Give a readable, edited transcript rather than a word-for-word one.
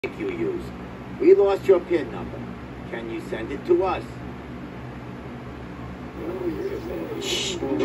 you use. We lost your PIN number. Can you send it to us? Shh.